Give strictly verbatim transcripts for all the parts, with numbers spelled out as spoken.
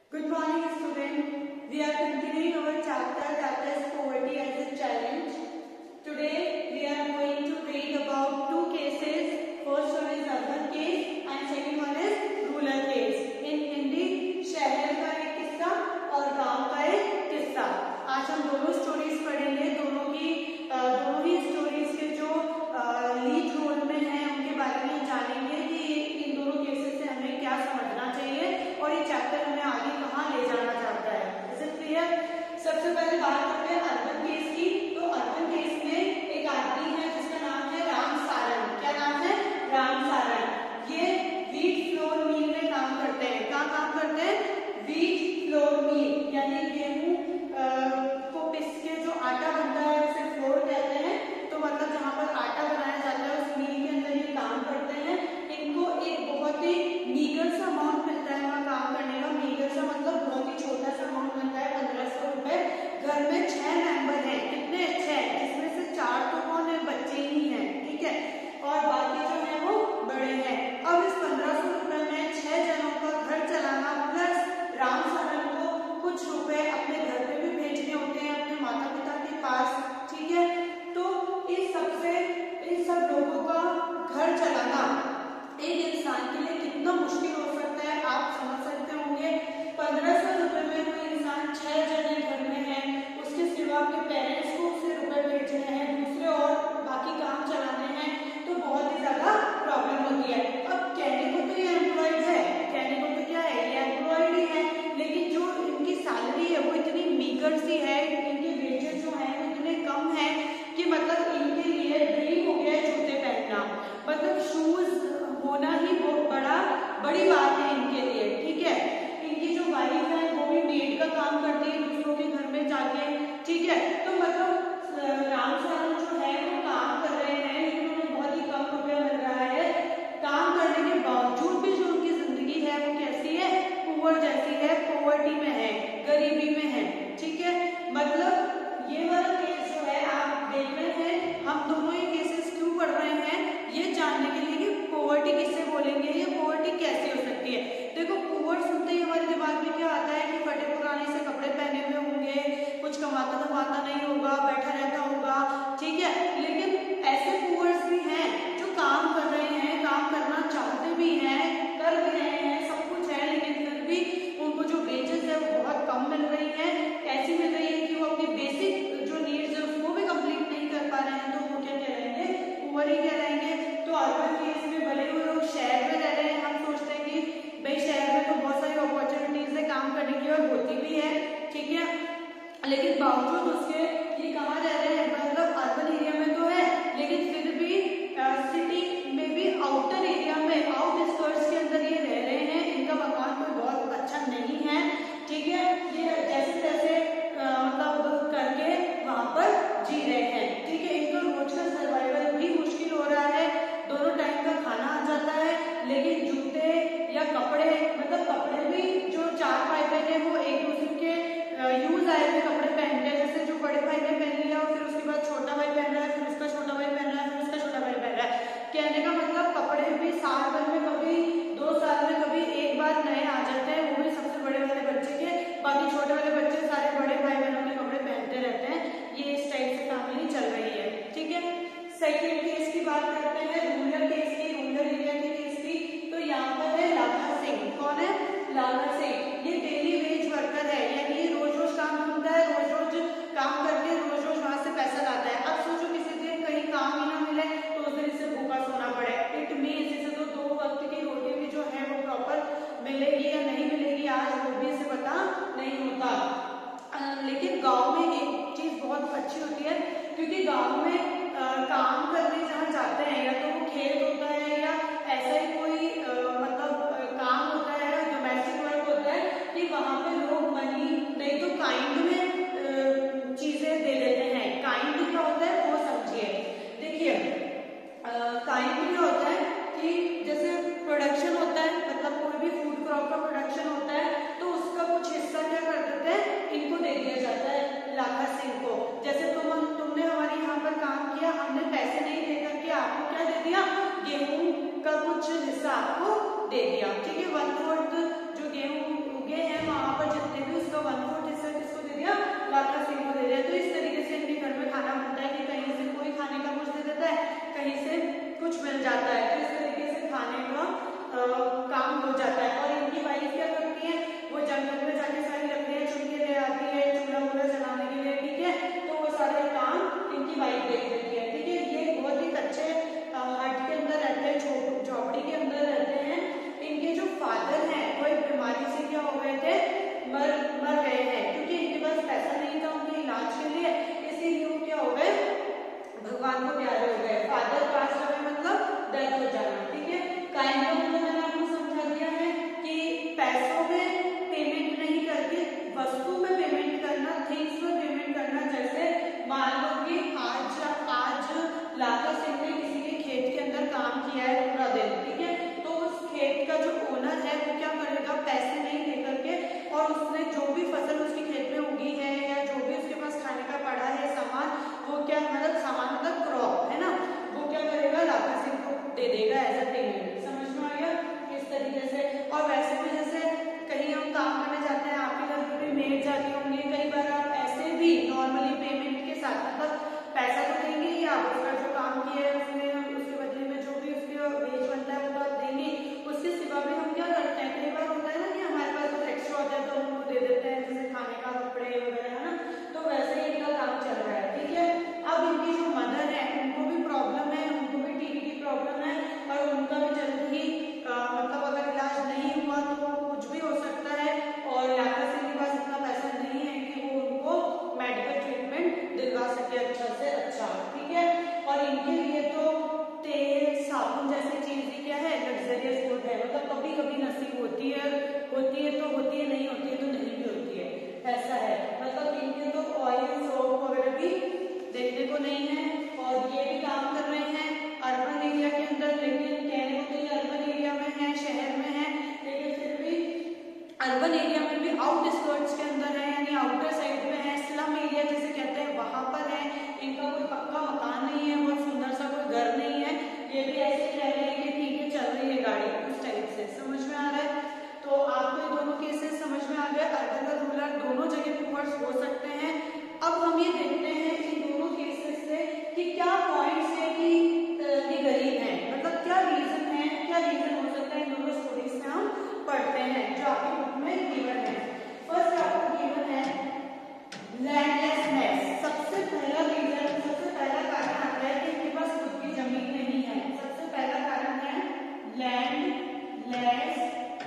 Good morning, students. We are continuing our chapter that is poverty as a challenge. Today we are going to read about two cases. First one is urban case and second one is rural case. In Hindi शहर का एक किस्सा और गांव का एक किस्सा. आज हम दोनों स्टोरीज पढ़ेंगे. दोनों की दोनों ही स्टोरीज के जो लीड रोल में हैं उनके बारे में जानेंगे कि इन दोनों केसेस से हमें क्या समझना चाहिए और ये चैप्टर हमें आगे कहाँ ले जाना चाहता है. Is it clear? सबसे पहले बात करते हैं अर्बन केस की. तो अर्बन केस में एक आदमी है जिसका नाम है राम सारन. क्या नाम है? राम सारन. ये व्हीट फ्लोर मिल में काम करते हैं. कहाँ काम करते हैं? व्हीट फ्लोर मिल, यानी गेहूं को पिस के जो आटा बनता है उसे फ्लोर कहते हैं. तो मतलब जहाँ पर आटा बनाया जाता है उस मिल के अंदर ये काम करते हैं. इनको एक बहुत ही मीगर सा अमाउंट मिलता है वहाँ काम करने का. मीगर सा मतलब बहुत ही छोटा सा अमाउंट मिलता है, पंद्रह सौ रुपए. घर में छह मेंबर हैं. कितने? छह, जिसमें से चार तो कौन है? बच्चे ही हैं. ठीक है, और बाकी जो है वो बड़े हैं. अब इस पंद्रह सौ रुपए में छह जनों का घर चलाना प्लस राम सारन को कुछ रुपए अपने घर पे भी भेजने होते हैं अपने माता पिता के पास. ठीक है, तो इस सबसे इन सब लोगों का घर चलाना एक इंसान के लिए कितना मुश्किल हो सकता है आप समझ सकते होंगे. पंद्रह सौ रुपए में कोई इंसान छह जने घर में है, उसके सिवा अपने पेरेंट्स को उससे रुपए भेजने हैं, दूसरे और बाकी काम चलाने हैं, तो बहुत ही ज्यादा प्रॉब्लम होती है. अब कहने को तो ये एम्प्लॉयड है, कहने को तो क्या है, ये एम्प्लॉयड ही है, लेकिन जो इनकी सैलरी है वो इतनी मीगर सी है, इनके वेजेस जो है वो इतने कम है कि मतलब इनके लिए ड्रीम हो गया है जूते पहनना. मतलब शूज होना ही बहुत बड़ा बड़ी बात है इनके लिए. ठीक है, इनकी जो वाइफ है वो भी मेड का काम करती है दूसरों के घर में जाके. ठीक है, तो मतलब राम सारन जो है वो काम कर रहे हैं लेकिन उन्हें बहुत ही कम रुपया मिल रहा है. काम करने के बावजूद भी जो उनकी जिंदगी है वो कैसी है? पुअर जैसी है, पॉवर्टी में है, गरीबी में है. ठीक है, मतलब ये वाला केस जो है आप देख रहे हैं. हम दोनों ही केसेस क्यों पढ़ रहे हैं? ये जानने के लिए कि पॉवर्टी किससे बोलेंगे, ये पॉवर्टी कैसे हो सकती है. देखो, पुअर सुनते ही हमारे दिमाग में क्या आता है कि फटे पुराने से कपड़े पहने हुए होंगे, कुछ कमाता धमाता नहीं होगा, बैठा रहता होगा. ठीक है, लेकिन ऐसे पुअर्स भी हैं जो काम कर रहे हैं, काम करना चाहते भी हैं, कर भी रहे हैं, सब कुछ है, लेकिन फिर भी उनको जो वेजेस है वो बहुत कम मिल रही है. ऐसी मिल रही है कि वो अपनी बेसिक जो नीड्स है उसको भी कंप्लीट नहीं कर पा रहे हैं. तो वो क्या कहलाएंगे? पुअर ही कहलाएंगे. तो अर्बन केस में भले हुए लोग शहर में रह रहे हैं, हम सोचते हैं कि भाई शहर में तो बहुत सारी अपॉर्चुनिटीज है काम करने की और होती भी है. ठीक है, लेकिन बावजूद उसके ये कहाँ रह रहे हैं? मतलब अर्बन एरिया में तो है लेकिन फिर भी सिटी में भी आउटर एरिया में, आउटस्कर्ट्स के अंदर ये रह रहे हैं. इनका मकान कोई बहुत अच्छा नहीं है. ठीक है, ये जैसे तैसे मतलब करके वहां पर जी रहे हैं. ठीक है, इनका रोज का सर्वाइवल भी मुश्किल हो रहा है. दोनों टाइम का खाना आ जाता है लेकिन जूते या कपड़े, मतलब कपड़े भी जो चार भाई बहन है वो एक दूसरे के यूज आए हुए कपड़े पहनते हैं. जैसे जो बड़े भाई ने पहन लिया और फिर उसके बाद छोटा भाई पहन रहा है, फिर उसका छोटा भाई पहन रहा है, फिर उसका छोटा भाई पहन रहा है. कहने का मतलब कपड़े भी साल भर में कभी दो साल में कभी एक बार नए आ जाते हैं, वो भी सबसे बड़े वाले बच्चे के. बाकी छोटे वाले बच्चे सारे बड़े भाई बहनों के कपड़े पहनते रहते हैं. ये इस टाइप से फैमिली चल रही है. ठीक है, सेकेंड केस की बात करते हैं, रूरल केस की, रूरल एरिया के केस की. तो यहाँ पर है लाला सिंह. कौन है? लाला सिंह. ये डेली वेज वर्कर है, यानी रोज रोज काम ढूंढता है, रोज रोज काम करके रोज रोज वहां से पैसा लाता है. अब सोचो किसी दिन कहीं काम ही ना मिले तो उस दिन इसे भूखा सोना पड़े. इट मीन्स इसे तो दो वक्त की रोटी भी जो है वो प्रॉपर मिलेगी या नहीं मिलेगी आज वो भी इसे पता नहीं होता. लेकिन गाँव में एक चीज बहुत अच्छी होती है क्योंकि गाँव में आ, काम करने जहाँ जाते हैं या तो वो खेत होता है या ऐसा ही कोई आ, मतलब आ, काम होता है, डोमेस्टिक वर्क होता है कि वहां पे लोग मनी नहीं तो काइंड में आ, चीजें दे देते हैं. काइंड क्या होता है वो समझिए. देखिए, काइंड क्या होता है कि जैसे प्रोडक्शन होता है, मतलब कोई भी फूड क्रॉप का प्रोडक्शन होता है तो उसका कुछ हिस्सा क्या कर देते हैं, इनको दे दिया जाता है, लाला सिंह को. जैसे तुम तुमने हमारे यहाँ पर काम किया, हमने पैसे नहीं दे करके आपको क्या दे दिया? गेहूं कुछ मिल जाता है, तो इस तरीके से खाने का आ, काम हो जाता है। और इनकी वाइफ क्या करती है, वो जंगल में जाके सारी लकड़ियां चुन के ले आती है चूल्हा वूल्हा जलाने के लिए, ठीक है। तो वो सारे काम इनकी वाइफ देख देती है, ठीक है। ये बहुत ही अच्छे हट के अंदर रहते हैं, झोपड़ी के अंदर रहते हैं। इनके जो फादर हैं वो एक बीमारी से क्या हो गए थे, मर मर गए हैं, क्योंकि इनके पास पैसा नहीं था उनके इलाज के लिए, इसीलिए वो क्या हो गए, भगवान को प्यारे हो गए। फादर पास हो गए मतलब डेथ हो जाना, ठीक है। काइंड ऑफ मतलब मैंने आपको समझा दिया है कि पैसों में पेमेंट नहीं करके वस्तु में पेमेंट करना, थिंग्स में पेमेंट करना। जैसे मान लो कि आज आज लाका सिंह ने किसी के खेत के अंदर काम किया है पूरा दिन, ठीक है। तो उस खेत का जो ओनर है वो क्या करेगा, पैसे नहीं दे करके, और उसने जो भी फसल उसके खेत में उगी है या जो भी उसके पास खाने का पड़ा है सामान, वो क्या मतलब सामान मतलब क्रॉप है ना, वो क्या करेगा, लाका सिंह को दे देगा एज अ पेमेंट। समझ में आ गया इस तरीके से। और वैसे भी जैसे कहीं हम काम करने जाते हैं, आपके घर पे भी मेड जाती होंगी, कई बार आप ऐसे भी नॉर्मली पेमेंट के साथ मतलब पैसा तो देंगे ही आप, उसका जो काम किया है उसने, उसके बदले में जो भी उसके वेज बनता है वो तो आप देंगे। उसके सिवा भी हम क्या करते हैं, कई बार होता है ना कि हमारे पास कुछ एक्स्ट्रा होता है तो हम उनको दे देते हैं, जैसे खाने का, कपड़े वगैरह, है ना। तो वैसे ही इनका काम चल रहा है, ठीक है। अब इनकी जो मदर है उनको भी प्रॉब्लम है, उनको भी टीबी की प्रॉब्लम है, और उनका भी जल्द ही मतलब अगर इलाज नहीं हुआ तो कुछ भी हो सकता है। और लाका सिंह के पास इतना पैसा नहीं है कि वो उनको मेडिकल ट्रीटमेंट दिलवा सके अच्छा से अच्छा, ठीक है। और इनके लिए तो तेल साबुन जैसी चीज भी क्या है, लग्जरियस गुड है, मतलब कभी कभी नसीब होती है, होती है तो होती है, नहीं होती है तो नहीं भी होती है, ऐसा है। मतलब इनके तो ऑयल सोप वगैरह भी देखने को नहीं है। और ये भी काम कर रहे हैं अर्बन एरिया के अंदर, लेकिन कहने को तो ये अर्बन एरिया में है, शहर में है, लेकिन फिर भी अर्बन एरिया में भी आउटस्कर्ट्स के अंदर है, यानी आउटर साइड में है, स्लम एरिया जिसे कहते हैं वहां पर है। इनका कोई पक्का मकान नहीं है, बहुत सुंदर सा कोई घर नहीं है, ये भी ऐसे ही रह रहे हैं कि ठीक है चल रही है गाड़ी, उस टाइप से। समझ में आ रहा है? तो आपको ये दोनों केसेस समझ में आ गए, अर्बन और रूरल दोनों जगह पे वर्ड्स हो सकते हैं। अब हम ये देखते हैं इन दोनों केसेस से कि क्या पॉइंट्स है कि ये गरीब है, मतलब क्या रीजन है, क्या रीजन हो सकता है। इन दोनों स्टोरीज में हम पढ़ते हैं जो आपके बुक में गिवन है। फर्स्ट आपको गिवन है लैंडलेसनेस। सबसे पहला रीजन, सबसे पहला कारण आता है कि इनके पास खुद की जमीन नहीं है। सबसे पहला कारण है लैंडलेसनेस।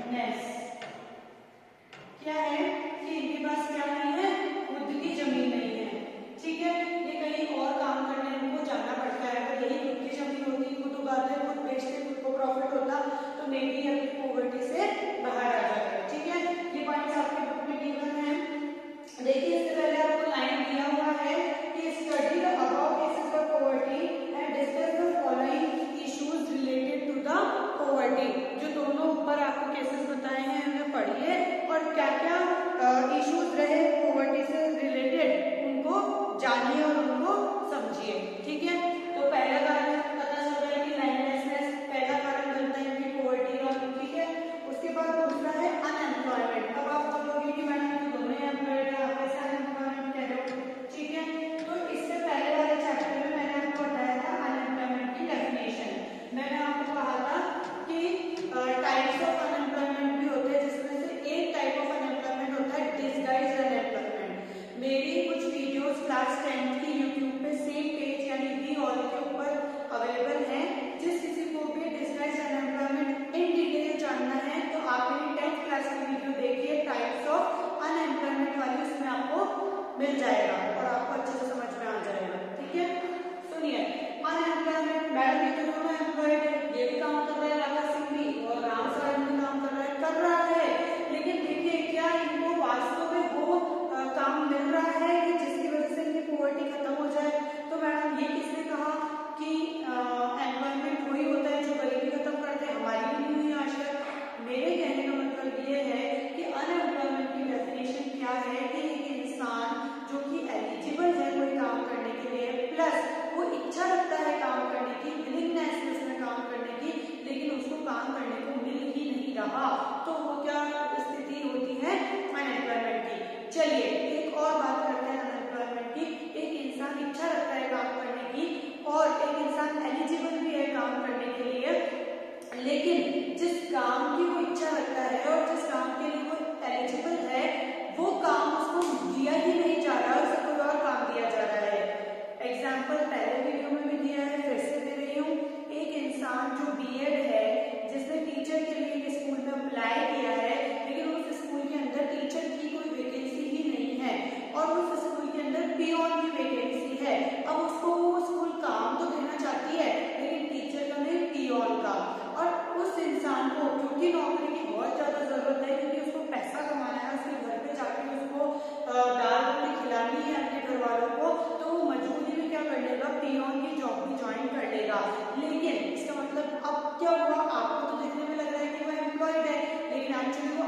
क्या है कि इनके पास क्या नहीं है, खुद की जमीन नहीं है, ठीक है। ये कहीं और काम करने इनको जाना पड़ता है। अगर यही खुद की जमीन होती, खुद उगाते, खुद बेचते, खुद को प्रॉफिट होता, तो मे बी अपनी पॉवर्टी से बाहर आ जाते, ठीक है। ये पॉइंट्स आपके बुक में गिवन है। देखिए इससे पहले आपको लाइन दिया हुआ है कि study the above cases of poverty and discuss the following issues related to the poverty. जो दोनों ऊपर आपको केसेस बताए हैं उन्हें पढ़िए और क्या क्या इश्यूज रहे पॉवर्टी से रिलेटेड उनको जानिए और उनको समझिए, ठीक है। तो पहला कारण पता चल रहा है कि लैंडलेसनेस पहला कारण बनता है कि पॉवर्टी का, ठीक है। उसके बाद दूसरा है अनएम्प्लॉयमेंट। अब आप बोलोगे कि मैडम तो दोनों ही एम्प्लॉयड है, आप कैसे अनएम्प्लॉयमेंट कह रहे हो, ठीक है। तो इससे पहले वाले चैप्टर में मैंने आपको बताया था अनएम्प्लॉयमेंट की डेफिनेशन। मैंने आपको कहा था कि टाइप्स ऑफ अनएम्प्लॉयमेंट भी होते हैं, जिसमें से एक टाइप ऑफ अनएम्प्लॉयमेंट होता है डिसगाइज्ड अनएम्प्लॉयमेंट। मेरी कुछ वीडियोस क्लास टेंथ की यूट्यूब पे सेम पेज यानी वी ऑल के ऊपर अवेलेबल है। जिस किसी को भी डिसगाइज्ड अनएम्प्लॉयमेंट इन डिटेल जानना है तो आप मेरी टेंथ क्लास की वीडियो देखिए, टाइप्स ऑफ अनएम्प्लॉयमेंट वाली, उसमें आपको मिल जाएगा और आपको अच्छे से समझ में आ जाएगा, ठीक है। सुनिए अनएम्प्लॉयमेंट, मैडम ये तो दोनों एम्प्लॉयड है, ये भी काम कर रहा है, लाका सिंह भी और राम साहब भी काम कर रहा है कर रहा है लेकिन देखिए क्या इनको वास्तव में वो आ, काम मिल रहा है कि जिसकी वजह से इनकी पॉवर्टी खत्म हो जाए। तो मैडम ये किसने कहा कि एम्प्लॉयमेंट वही होता है जो गरीबी खत्म करते हैं, हमारी भी नहीं हुई आज तक। मेरे कहने का मतलब ये है कि अनएम्प्लॉयमेंट की डेफिनेशन क्या है कि एक इंसान जो कि एलिजिबल है कोई काम करने के लिए, प्लस वो इच्छा रखता है काम करने की, विलिंगनेस है उसमें काम करने की, लेकिन उसको काम करने को मिल ही नहीं रहा, तो वो क्या स्थिति होती है अनएम्प्लॉयमेंट की। चलिए एक और बात करते हैं अनएम्प्लॉयमेंट की। एक इंसान इच्छा रखता है काम करने की और एक इंसान एलिजिबल भी है काम करने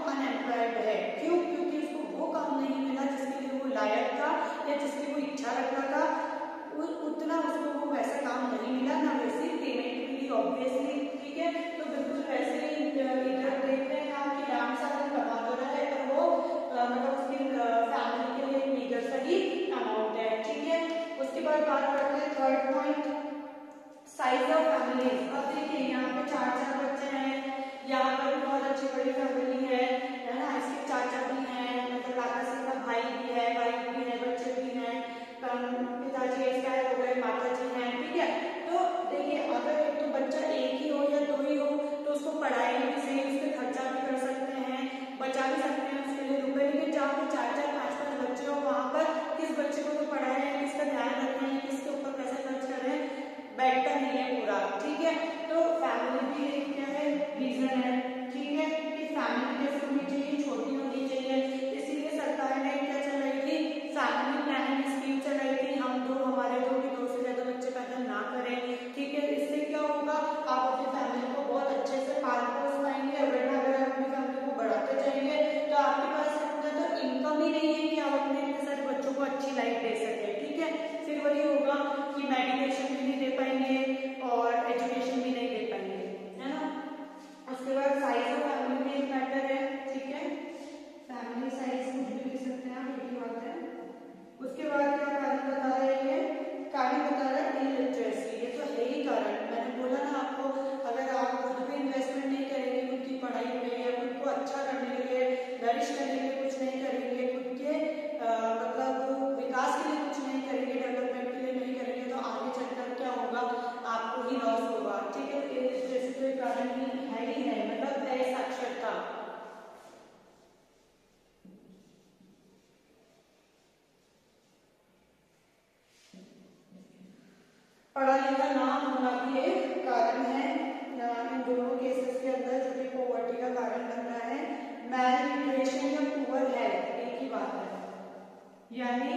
अनएम्प्लॉयड है। क्यों? क्योंकि उसको वो काम नहीं मिला जिसके लिए वो लायक था या जिसकी वो इच्छा रखता था, उतना उसको वो वैसा काम नहीं मिला, ना वैसी पेमेंट मिली ऑब्वियसली। ठीक है, तो बिल्कुल वैसे ही इधर देख रहे हैं आप कि राम साधन कमा तो रहा है पर वो मतलब उसकी फैमिली के लिए मीगर सा ही अमाउंट है। ठीक है, उसके बाद बात करते हैं third point, size of families. अब देखिए यहाँ पे चार चार बच्चे हैं, यहाँ पर बहुत अच्छी बड़ी फैमिली है, है ना, इसके चाचा भी हैं, मतलब काका सिंह का भाई भी है, वाइफ भी है, बच्चे भी हैं, पिताजी एक्सपायर हो गए, माता जी हैं। ठीक है, तो देखिए अगर एक तो बच्चा एक ही हो या दो ही हो तो उसको पढ़ाई भी सही, उसके खर्चा भी कर सकते हैं, बचा भी सकते हैं उसके लिए रुपए। लेकिन जहाँ पे चार चार पाँच पाँच बच्चे हो वहाँ पर किस बच्चे को तो पढ़ाएं, किसका ध्यान रखें, किसके ऊपर पैसे खर्च करें, बैठता नहीं है पूरा। ठीक है, तो फैमिली भी एक क्या है रीजन है। ठीक है, कि फैमिली कैसे होनी चाहिए, छोटी होनी चाहिए, इसीलिए सरकार ने क्या चलाई थी, फैमिली प्लानिंग स्कीम चलाई थी, हम दो हमारे दो भी दो से ज्यादा बच्चे पैदा ना करें। ठीक है, इससे क्या होगा, आप अपनी फैमिली को बहुत अच्छे से पाल पोस पाएंगे। वरना अगर आप अपनी फैमिली को बढ़ाते जाएंगे तो आपके पास तो इनकम ही नहीं है कि आप अपने इतने सारे बच्चों को अच्छी लाइफ दे सके। ठीक है, फिर वही होगा कि मेडिकेशन भी नहीं दे पाएंगे और एजुकेशन भी नहीं दे पाएंगे, है ना। उसके बाद साइज ऑफ फैमिली में एक मैटर है। ठीक है, फैमिली साइज कुछ भी लिख सकते हैं आप, एक ही बात है। उसके बाद क्या कारण बता रहे हैं, कारण बता रहा है इलिटरेसी। ये तो है ही कारण, मैंने बोला ना आपको, अगर आप खुद भी इन्वेस्टमेंट नहीं करेंगे खुद की पढ़ाई में या खुद को अच्छा करने के लिए, नरिश करने के लिए कुछ नहीं करेंगे, खुद के आ, मतलब विकास के लिए कुछ नहीं करेंगे, डेवलपमेंट के लिए नहीं करेंगे, तो आगे चलकर क्या होगा, आपको ही लॉस होगा। ठीक है, इलिटरेसी तो एक कारण ही है ही है, मतलब असाक्षरता। पढ़ा लिखा ना होना भी एक कारण है इन दोनों केसेस के अंदर, जो कि पॉवर्टी का कारण बन रहा है। मैल न्यूट्रिशन या पुअर हेल्थ एक ही बात है, यानी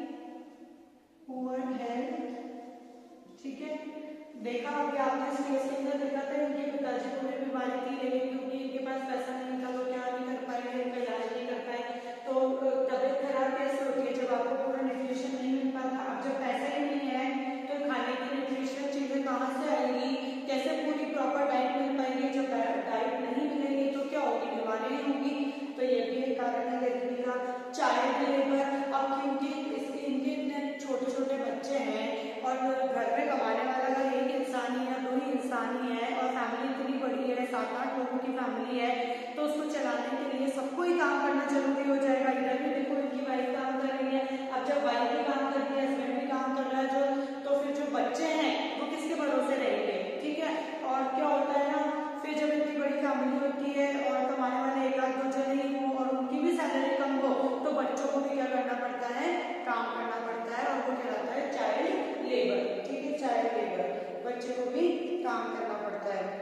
पुअर हेल्थ। ठीक है, देखा अभी आपने इस केस के अंदर देखा था, इनके पिताजी को भी बीमारी थी, लेकिन क्योंकि इनके पास पैसा नहीं था तो क्या नहीं कर पाए, इनका इलाज नहीं कर पाए। तो तबीयत खराब कैसे होती है, जब आपको पूरा न्यूट्रिशन नहीं मिल पाता। अब जब पैसा ही नहीं है तो खाने की न्यूट्रिशनल चीजें कहाँ से आएगी, कैसे पूरी प्रॉपर डाइट मिल पाएगी। जब डाइट नहीं मिलेगी तो क्या होगी, बीमारी होगी। तो ये भी एक कारण है गरीबी का। चाइल्ड लेबर, अब क्योंकि इनके इतने छोटे छोटे बच्चे हैं और घर में कमाने वाला अगर एक इंसान ही या दो ही इंसान ही है और फैमिली इतनी बड़ी है, सात आठ लोगों की फैमिली है, तो उसको चलाने के लिए सबको ही काम करना जरूरी हो जाएगा। इधर भी देखो इनकी वाइफ काम कर रही है, अब जब वाइफ भी काम कर रही है, हस्बैंड भी काम कर रहा है, जो तो फिर जो बच्चे हैं वो किसके भरोसे रहेंगे। ठीक है, और क्या होता है ना, फिर जब इतनी बड़ी फैमिली होती है और कमाने वाले एक आध दो जने ही हो और उनकी भी सैलरी कम हो, तो बच्चों को भी क्या करना पड़ता है, काम करना पड़ता है, और वो कहलाता है चाइल्ड लेबर। ठीक है, चाइल्ड लेबर, बच्चे को भी काम करना पड़ता है।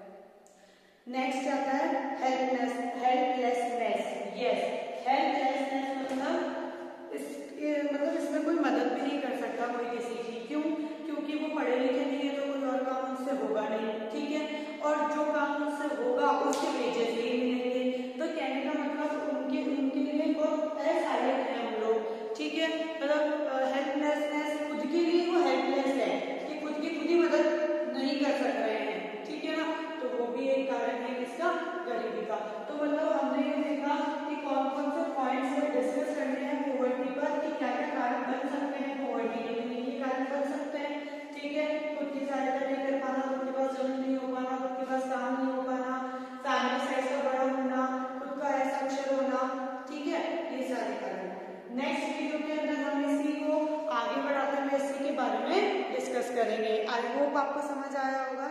नेक्स्ट आता है हेल्पलेस हेल्पलेसनेस। यस, हेल्पलेसनेस मतलब इस मतलब इसमें कोई मदद भी नहीं कर सकता कोई किसी की। क्यों? क्योंकि वो पढ़े लिखे नहीं है तो कोई और काम उनसे होगा नहीं। ठीक है, और जो काम उनसे होगा उसके वेजेस ही मिलेंगे। तो कहने का मतलब उनके उनके लिए बहुत असहायक है हम लोग। ठीक है, मतलब हेल्पलेसनेस, खुद के लिए वो हेल्पलेस है कि खुद की खुद ही मदद नहीं कर सक रहे हैं। ठीक है ना, तो वो भी एक कारण है किसका, गरीबी का। तो मतलब हमने ये देखा कि कौन कौन से पॉइंट्स में डिस्कस करने हैं पॉवर्टी पर, कि क्या क्या कारण बन सकते हैं पॉवर्टी के लिए, ये कारण बन सकते हैं। ठीक है, खुद की सहायता नहीं कर पाना, खुद के पास जमीन नहीं हो पाना, खुद के पास काम नहीं हो पाना, फैमिली साइज का बड़ा होना, खुद का असाक्षर होना। ठीक है, ये सारे कारण। नेक्स्ट वीडियो के अंदर हम इसी को आगे बढ़ाते हुए इसी के बारे में डिस्कस करेंगे। आई होप आपको समझ आया होगा।